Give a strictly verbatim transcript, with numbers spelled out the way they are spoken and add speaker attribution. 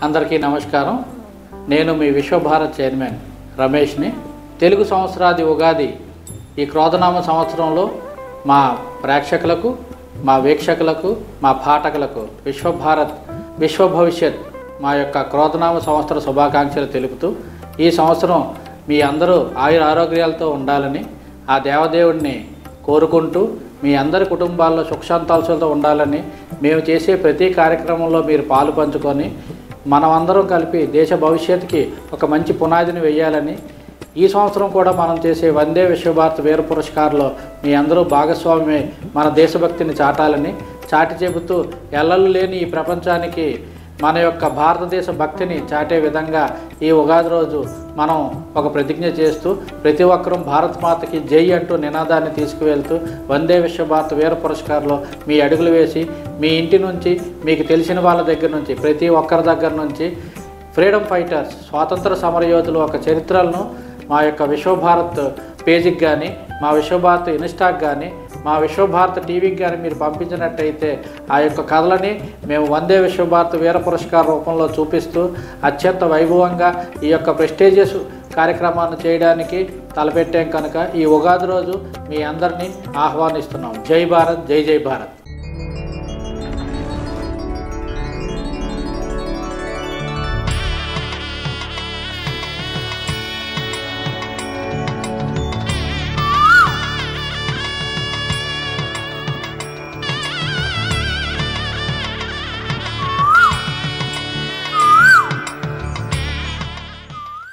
Speaker 1: అందరికీ నమస్కారం. నేను మీ విశ్వభారత్ చైర్మన్ రమేష్ని. తెలుగు సంవత్సరాది ఉగాది ఈ క్రోధనామ సంవత్సరంలో మా ప్రేక్షకులకు, మా వీక్షకులకు, మా పాఠకులకు విశ్వభారత్ విశ్వ భవిష్యత్ మా యొక్క క్రోధనామ సంవత్సర శుభాకాంక్షలు తెలుపుతూ, ఈ సంవత్సరం మీ అందరూ ఆయుర ఆరోగ్యాలతో ఉండాలని ఆ దేవదేవుడిని కోరుకుంటూ, మీ అందరి కుటుంబాల్లో సుఖశాంతాలతో ఉండాలని, మేము చేసే ప్రతి కార్యక్రమంలో మీరు పాలు పంచుకొని మనమందరం కలిపి దేశ భవిష్యత్తుకి ఒక మంచి పునాదిని వేయాలని, ఈ సంవత్సరం కూడా మనం చేసే వందే విశ్వభారత్ వీర పురస్కార్లో మీ అందరూ భాగస్వామ్యమే మన దేశభక్తిని చాటాలని, చాటి చెబుతూ ఎల్లలు లేని ఈ ప్రపంచానికి మన యొక్క భారతదేశ భక్తిని చాటే విధంగా ఈ ఉగాది రోజు మనం ఒక ప్రతిజ్ఞ చేస్తూ, ప్రతి ఒక్కరూ భారత్ మాతకి జై అంటూ నినాదాన్ని తీసుకువెళ్తూ వందే విశ్వభారత్ వీర పురస్కార్లో మీ అడుగులు వేసి, మీ ఇంటి నుంచి, మీకు తెలిసిన వాళ్ళ దగ్గర నుంచి, ప్రతి ఒక్కరి దగ్గర నుంచి ఫ్రీడమ్ ఫైటర్స్, స్వాతంత్ర సమరయోధులు ఒక చరిత్రలను మా యొక్క విశ్వభారత్ పేజీకి కానీ, మా విశ్వభారత్ ఇన్స్టాకి కానీ, మా విశ్వభారత్ టీవీకి కానీ మీరు పంపించినట్టయితే ఆ యొక్క కథలని మేము వందే విశ్వభారత్ వీర పురస్కార రూపంలో చూపిస్తూ అత్యంత వైభవంగా ఈ యొక్క ప్రెస్టీజియస్ కార్యక్రమాన్ని చేయడానికి తలపెట్టాం కనుక ఈ ఉగాది రోజు మీ అందరినీ ఆహ్వానిస్తున్నాం. జై భారత్, జై జై భారత్.